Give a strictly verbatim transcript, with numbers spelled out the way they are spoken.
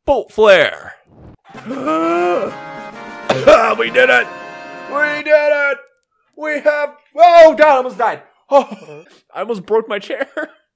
bolt flare. We did it! We did it! We have... Oh, God, I almost died. Oh, I almost broke my chair.